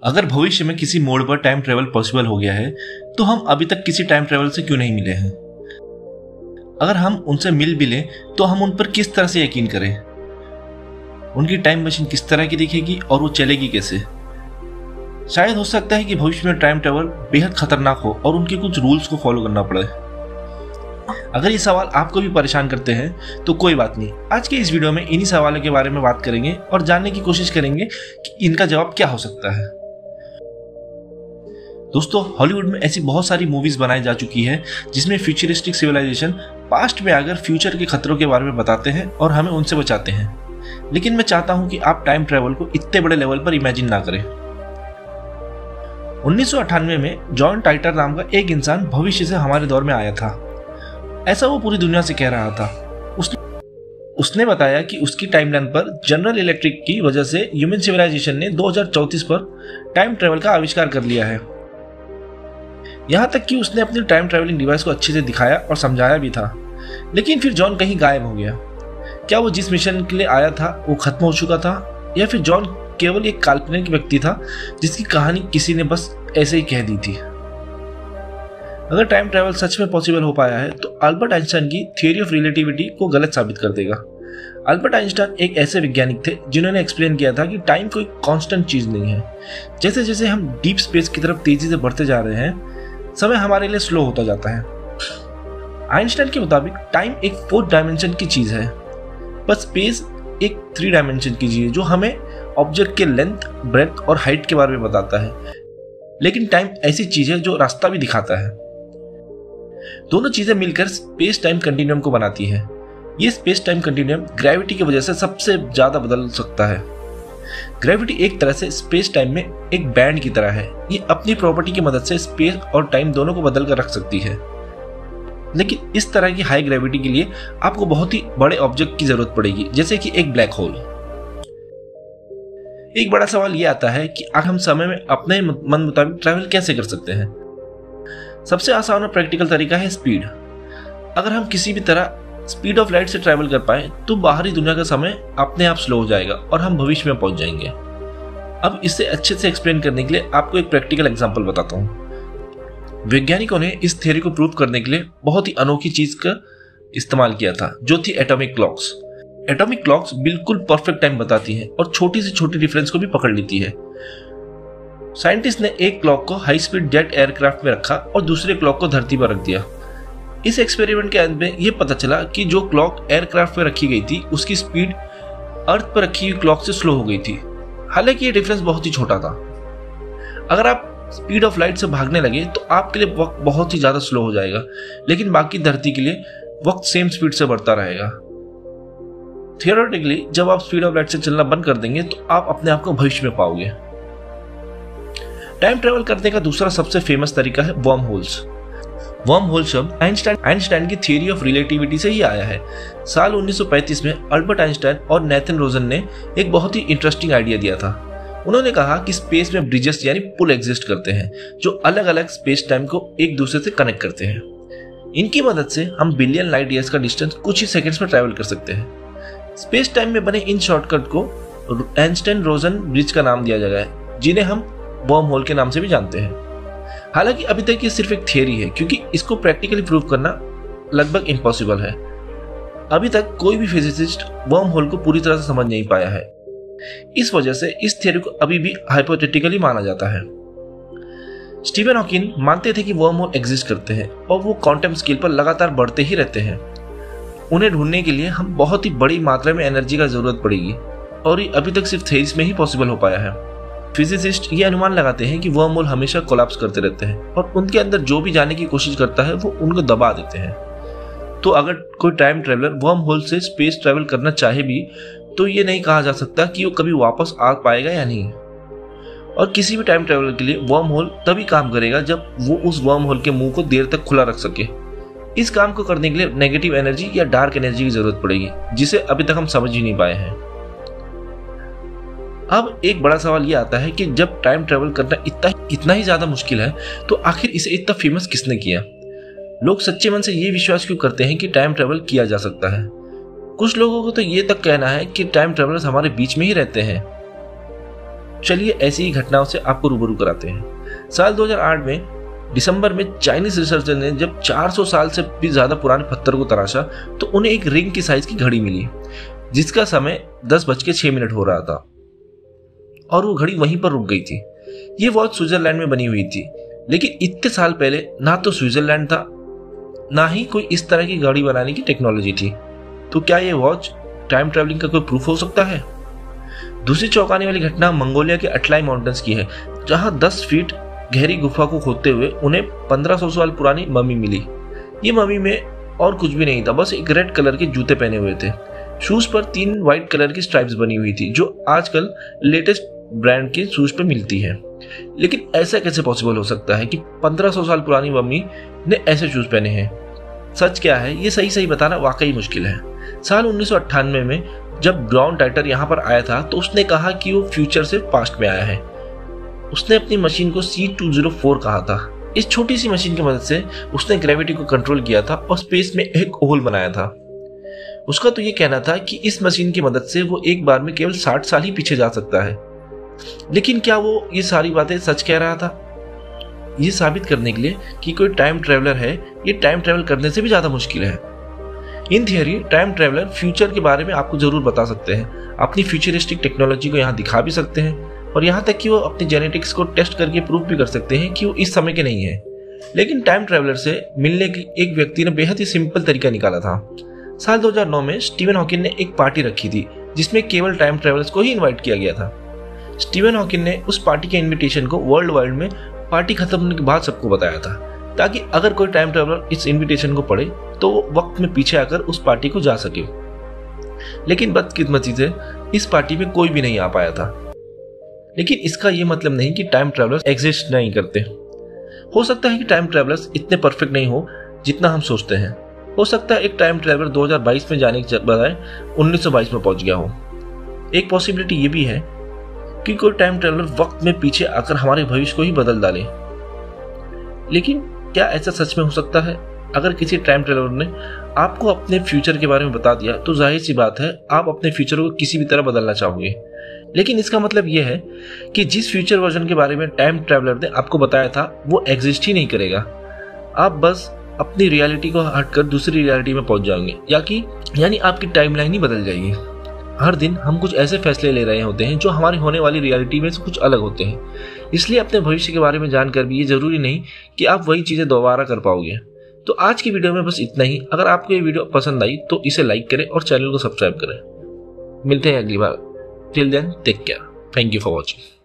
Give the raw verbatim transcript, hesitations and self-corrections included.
अगर भविष्य में किसी मोड़ पर टाइम ट्रेवल पॉसिबल हो गया है तो हम अभी तक किसी टाइम ट्रेवल से क्यों नहीं मिले हैं? अगर हम उनसे मिल भी लें तो हम उन पर किस तरह से यकीन करें? उनकी टाइम मशीन किस तरह की दिखेगी और वो चलेगी कैसे? शायद हो सकता है कि भविष्य में टाइम ट्रेवल बेहद खतरनाक हो और उनके कुछ रूल्स को फॉलो करना पड़े। अगर ये सवाल आपको भी परेशान करते हैं तो कोई बात नहीं, आज के इस वीडियो में इन्हीं सवालों के बारे में बात करेंगे और जानने की कोशिश करेंगे कि इनका जवाब क्या हो सकता है। दोस्तों, हॉलीवुड में ऐसी बहुत सारी मूवीज बनाई जा चुकी है जिसमें फ्यूचरिस्टिक सिविलाइजेशन पास्ट में आकर फ्यूचर के खतरों के बारे में बताते हैं और हमें उनसे बचाते हैं। लेकिन मैं चाहता हूं कि आप टाइम ट्रेवल को इतने बड़े लेवल पर इमेजिन ना करें। उन्नीस सौ अट्ठानवे में जॉन टाइटर नाम का एक इंसान भविष्य से हमारे दौर में आया था, ऐसा वो पूरी दुनिया से कह रहा था। उसने उसने बताया कि उसकी टाइमलाइन पर जनरल इलेक्ट्रिक की वजह से ह्यूमन सिविलाइजेशन ने दो हज़ार चौंतीस पर टाइम ट्रेवल का आविष्कार कर लिया है। यहां तक कि उसने अपनी टाइम ट्रेवलिंग डिवाइस को अच्छे से दिखाया और समझाया भी था। लेकिन फिर जॉन कहीं गायब हो गया। क्या वो जिस मिशन के लिए आया था वो खत्म हो चुका था, या फिर जॉन केवल एक काल्पनिक व्यक्ति था जिसकी कहानी किसी ने बस ऐसे ही कह दी थी? अगर टाइम ट्रैवल सच में पॉसिबल हो पाया है तो अल्बर्ट आइंस्टाइन की थ्योरी ऑफ रिलेटिविटी को गलत साबित कर देगा। अल्बर्ट आइंस्टाइन एक ऐसे वैज्ञानिक थे जिन्होंने एक्सप्लेन किया था कि टाइम कोई कांस्टेंट चीज नहीं है। जैसे जैसे हम डीप स्पेस की तरफ तेजी से बढ़ते जा रहे हैं, समय हमारे लिए स्लो होता जाता है। आइंस्टाइन के मुताबिक टाइम एक फोर्थ डायमेंशन की चीज है, पर स्पेस एक थ्री डायमेंशन की चीज है जो हमें ऑब्जेक्ट के लेंथ, ब्रेथ और हाइट के बारे में बताता है। लेकिन टाइम ऐसी चीज है जो रास्ता भी दिखाता है। दोनों चीजें मिलकर स्पेस टाइम कंटिन्यूम को बनाती है। ये स्पेस टाइम कंटिन्यूम ग्रेविटी की वजह से सबसे ज्यादा बदल सकता है। ग्रेविटी एक तरह से स्पेस टाइम में एक बैंड की तरह है। ये अपनी प्रॉपर्टी की मदद से स्पेस और टाइम दोनों को बदल कर रख सकती है। लेकिन इस तरह की हाई ग्रेविटी के लिए आपको बहुत ही बड़े ऑब्जेक्ट की जरूरत पड़ेगी, जैसे कि एक ब्लैक होल। एक बड़ा सवाल यह आता है कि आखिर हम समय में अपने मन मुताबिक ट्रैवल कैसे कर सकते हैं? सबसे आसान और प्रैक्टिकल तरीका है स्पीड। अगर हम किसी भी तरह स्पीड ऑफ लाइट से ट्रैवल कर पाए तो बाहरी दुनिया का समय अपने आप स्लो हो जाएगा और हम भविष्य में पहुंच जाएंगे। अब इसे अच्छे से एक्सप्लेन करने के लिए आपको एक प्रैक्टिकल एग्जांपल बताता हूं। वैज्ञानिकों ने इस थ्योरी को प्रूव करने के लिए बहुत ही अनोखी चीज का इस्तेमाल किया था, जो थी एटॉमिक क्लॉक्स। एटॉमिक क्लॉक्स बिल्कुल परफेक्ट टाइम बताती हैं और छोटी से छोटी डिफरेंस को भी पकड़ लेती है। साइंटिस्ट ने एक क्लॉक को हाई स्पीड जेट एयरक्राफ्ट में रखा और दूसरे क्लॉक को धरती पर रख दिया। इस एक्सपेरिमेंट के अंत में यह पता चला कि जो क्लॉक एयरक्राफ्ट में रखी गई थी उसकी स्पीड अर्थ पर रखी हुई क्लॉक से स्लो हो गई थी। हालांकि ये डिफरेंस बहुत ही छोटा था। अगर आप स्पीड ऑफ लाइट से भागने लगे तो आपके लिए वक्त बहुत ही ज्यादा स्लो हो जाएगा, लेकिन बाकी धरती के लिए वक्त सेम स्पीड से बढ़ता रहेगा। थियोरेटिकली जब आप स्पीड ऑफ लाइट से चलना बंद कर देंगे तो आप अपने आप को भविष्य में पाओगे। टाइम ट्रेवल करने का दूसरा सबसे फेमस तरीका है वर्म होल्स। वर्म होल शब्द आइंस्टाइन आइंस्टाइन की थ्योरी ऑफ रिलेटिविटी से ही आया है। साल उन्नीस सौ पैंतीस में अल्बर्ट आइंस्टाइन और नेथन रोजन ने एक बहुत ही इंटरेस्टिंग आइडिया दिया था। उन्होंने कहा कि स्पेस में ब्रिजेस यानी पुल एग्जिस्ट करते हैं जो अलग अलग स्पेस टाइम को एक दूसरे से कनेक्ट करते हैं। इनकी मदद से हम बिलियन लाइट ईयर्स का डिस्टेंस कुछ ही सेकंड्स में ट्रैवल कर सकते हैं। स्पेस टाइम में बने इन शॉर्टकट को आइंस्टाइन रोजन ब्रिज का नाम दिया गया है, जिन्हें हम वर्म होल के नाम से भी जानते हैं। हालांकि अभी तक ये सिर्फ एक थियरी है, क्योंकि इसको प्रैक्टिकली प्रूव करना लगभग इम्पॉसिबल है। अभी तक कोई भी फिजिसिस्ट वर्म होल को पूरी तरह से समझ नहीं पाया है। इस वजह से इस थियरी को अभी भी हाइपोथेटिकली माना जाता है। स्टीफन हॉकिंग मानते थे कि वर्म होल एग्जिस्ट करते हैं और वो क्वांटम स्केल पर लगातार बढ़ते ही रहते हैं। उन्हें ढूंढने के लिए हम बहुत ही बड़ी मात्रा में एनर्जी का जरूरत पड़ेगी और ये अभी तक सिर्फ थ्योरीज में ही पॉसिबल हो पाया है। फिजिसिस्ट ये अनुमान लगाते हैं कि वर्म होल हमेशा कोलैप्स करते रहते हैं और उनके अंदर जो भी जाने की कोशिश करता है वो उनको दबा देते हैं। तो अगर कोई टाइम ट्रेवलर वर्म होल से स्पेस ट्रेवल करना चाहे भी तो ये नहीं कहा जा सकता कि वो कभी वापस आ पाएगा या नहीं। और किसी भी टाइम ट्रेवलर के लिए वर्म होल तभी काम करेगा जब वो उस वर्म होल के मुंह को देर तक खुला रख सके। इस काम को करने के लिए नेगेटिव एनर्जी या डार्क एनर्जी की जरूरत पड़ेगी, जिसे अभी तक हम समझ ही नहीं पाए हैं। अब एक बड़ा सवाल यह आता है कि जब टाइम ट्रेवल करना इतना इतना ही ज्यादा मुश्किल है तो आखिर इसे इतना फेमस किसने किया? लोग सच्चे मन से ये विश्वास क्यों करते हैं कि टाइम ट्रेवल किया जा सकता है? कुछ लोगों को तो ये तक कहना है कि टाइम ट्रेवलर्स हमारे बीच में ही रहते हैं। चलिए ऐसी ही घटनाओं से आपको रूबरू कराते हैं। साल दो हज़ार आठ में दिसंबर में चाइनीज रिसर्चर ने जब चार सौ साल से भी ज्यादा पुराने पत्थर को तराशा तो उन्हें एक रिंग की साइज की घड़ी मिली, जिसका समय दस बज के छह मिनट हो रहा था और वो घड़ी वहीं पर रुक गई थी। ये वॉच स्विट्जरलैंड में बनी हुई थी, लेकिन इतने साल पहले ना तो स्विट्जरलैंड था, ना ही कोई इस तरह की घड़ी बनाने की टेक्नोलॉजी थी। तो क्या ये वॉच टाइम ट्रैवलिंग का कोई प्रूफ हो सकता है? दूसरी चौंकाने वाली घटना मंगोलिया के अटलाई माउंटेन्स की है, जहां दस फीट गहरी गुफा को खोदते हुए उन्हें पंद्रह सौ साल पुरानी मम्मी मिली। ये मम्मी में और कुछ भी नहीं था, बस एक रेड कलर के जूते पहने हुए थे। शूज पर तीन व्हाइट कलर की स्ट्राइप्स बनी हुई थी, जो आजकल लेटेस्ट ब्रांड के शूज पे मिलती है। लेकिन ऐसा कैसे पॉसिबल हो सकता है कि पंद्रह सौ साल पुरानी मम्मी ने ऐसे शूज पहने हैं? सच क्या है ये सही सही बताना वाकई मुश्किल है। साल उन्नीस सौ अट्ठानवे में जब ब्राउन टाइटर यहाँ पर आया था तो उसने कहा कि वो फ्यूचर से पास्ट में आया है। उसने अपनी मशीन को सी टू ज़ीरो फोर कहा था। इस छोटी सी मशीन की मदद से उसने ग्रेविटी को कंट्रोल किया था और स्पेस में एक होल बनाया था। उसका तो ये कहना था कि इस मशीन की मदद से वो एक बार में केवल साठ साल ही पीछे जा सकता है। लेकिन क्या वो ये सारी बातें सच कह रहा था? ये साबित करने के लिए कि कोई टाइम ट्रेवलर है, ये टाइम ट्रेवल करने से भी ज्यादा मुश्किल है। इन थियोरी टाइम ट्रेवलर फ्यूचर के बारे में आपको जरूर बता सकते हैं, अपनी फ्यूचरिस्टिक टेक्नोलॉजी को यहाँ दिखा भी सकते हैं और यहाँ तक कि वो अपनी जेनेटिक्स को टेस्ट करके प्रूव भी कर सकते हैं कि वो इस समय के नहीं है। लेकिन टाइम ट्रेवलर से मिलने की एक व्यक्ति ने बेहद ही सिंपल तरीका निकाला था। साल दो हज़ार नौ में स्टीवन हॉकिंग ने एक पार्टी रखी थी जिसमें केवल टाइम ट्रेवलर्स को ही इनवाइट किया गया था। स्टीवन हॉकिंग ने उस पार्टी के इनविटेशन को वर्ल्ड वाइड में पार्टी खत्म होने के बाद सबको बताया था, ताकि अगर कोई टाइम ट्रेवलर इस इनविटेशन को पढ़े तो वो वक्त में पीछे आकर उस पार्टी को जा सके। लेकिन बदकिस्मती से इस पार्टी में कोई भी नहीं आ पाया था। लेकिन इसका ये मतलब नहीं कि टाइम ट्रेवलर्स एग्जिस्ट नहीं करते। हो सकता है कि टाइम ट्रेवलर्स इतने परफेक्ट नहीं हो जितना हम सोचते हैं। हो सकता है एक टाइम ट्रेवलर दो हज़ार बाईस में जाने के बजाय उन्नीस सौ बाईस में पहुंच गया हो। एक पॉसिबिलिटी ये भी है कि कोई टाइम ट्रेवलर वक्त में पीछे आकर हमारे भविष्य को ही बदल डाले। लेकिन क्या ऐसा सच में हो सकता है? अगर किसी टाइम ट्रेवलर ने आपको अपने फ्यूचर के बारे में बता दिया तो जाहिर सी बात है आप अपने फ्यूचर को किसी भी तरह बदलना चाहोगे। लेकिन इसका मतलब यह है कि जिस फ्यूचर वर्जन के बारे में टाइम ट्रेवलर ने आपको बताया था वो एग्जिस्ट ही नहीं करेगा। आप बस अपनी रियलिटी को हटकर दूसरी रियलिटी में पहुंच जाएंगे, या कि यानी आपकी टाइमलाइन ही बदल जाएगी। हर दिन हम कुछ ऐसे फैसले ले रहे होते हैं जो हमारी होने वाली रियलिटी में से कुछ अलग होते हैं। इसलिए अपने भविष्य के बारे में जानकर भी ये जरूरी नहीं कि आप वही चीजें दोबारा कर पाओगे। तो आज की वीडियो में बस इतना ही। अगर आपको ये वीडियो पसंद आई तो इसे लाइक करें और चैनल को सब्सक्राइब करें। मिलते हैं अगली बार। Till then take care. Thank you for watching.